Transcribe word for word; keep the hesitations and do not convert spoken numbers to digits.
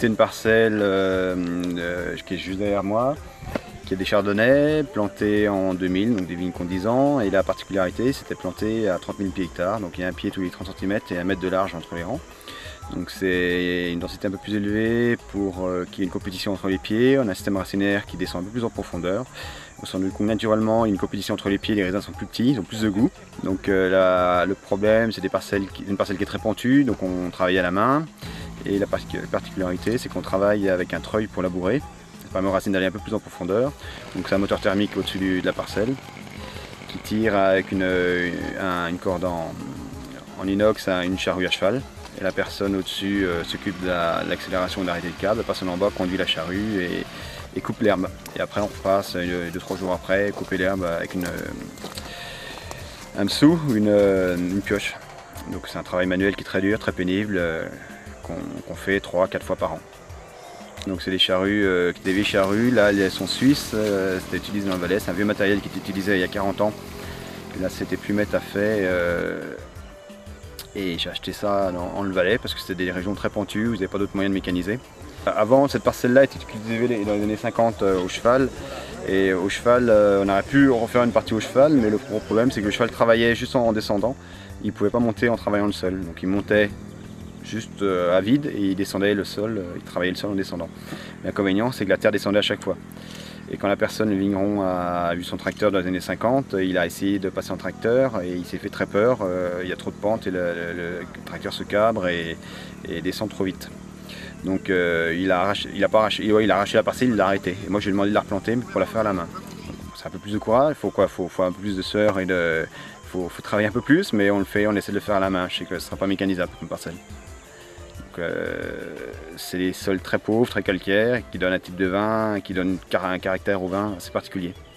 visiter une parcelle euh, euh, qui est juste derrière moi, qui est des chardonnays plantés en deux mille, donc des vignes qui ont dix ans, et la particularité c'était planté à trente mille pieds hectares, donc il y a un pied tous les trente centimètres et un mètre de large entre les rangs. Donc c'est une densité un peu plus élevée pour euh, qu'il y ait une compétition entre les pieds. On a un système racinaire qui descend un peu plus en profondeur. On s'en compte naturellement, il y a une compétition entre les pieds, les raisins sont plus petits, ils ont plus de goût. Donc euh, la, le problème c'est des parcelles qui, une parcelle qui est très pentue, donc on travaille à la main. Et la particularité c'est qu'on travaille avec un treuil pour labourer. Ça permet aux racines d'aller un peu plus en profondeur. Donc c'est un moteur thermique au-dessus de la parcelle qui tire avec une, une, une corde en, en inox à une charrue à cheval. Et la personne au-dessus euh, s'occupe de l'accélération et de l'arrêté de câble. La personne en bas conduit la charrue et, et coupe l'herbe. Et après on repasse deux trois jours après, couper l'herbe avec une, un msou ou une, une pioche. Donc c'est un travail manuel qui est très dur, très pénible, euh, qu'on qu'on fait trois quatre fois par an. Donc c'est des charrues, euh, des vieilles charrues, là elles sont suisses, euh, c'était utilisé dans le Valais, c'est un vieux matériel qui était utilisé il y a quarante ans. Et là c'était Plumette à fait. Euh, Et j'ai acheté ça dans, en le Valais parce que c'était des régions très pentues où ils n'avaient pas d'autres moyens de mécaniser. Avant, cette parcelle-là était cultivée dans les années cinquante euh, au cheval. Et au cheval, euh, on aurait pu refaire une partie au cheval, mais le gros problème c'est que le cheval travaillait juste en descendant. Il ne pouvait pas monter en travaillant le sol. Donc il montait juste euh, à vide et il descendait le sol, euh, il travaillait le sol en descendant. L'inconvénient c'est que la terre descendait à chaque fois. Et quand la personne, le vigneron, a vu son tracteur dans les années cinquante, il a essayé de passer en tracteur et il s'est fait très peur. Euh, il y a trop de pente et le, le, le tracteur se cabre et, et descend trop vite. Donc euh, il, a arraché, il, a pas arraché, ouais, il a arraché la parcelle, il l'a arrêté. Et moi je lui ai demandé de la replanter pour la faire à la main. C'est un peu plus de courage, il faut, quoi, faut, faut un peu plus de sueur et de, faut, faut travailler un peu plus, mais on le fait, on essaie de le faire à la main. Je sais que ce ne sera pas mécanisable comme parcelle. Euh, c'est des sols très pauvres, très calcaires, qui donnent un type de vin, qui donnent un caractère au vin assez particulier.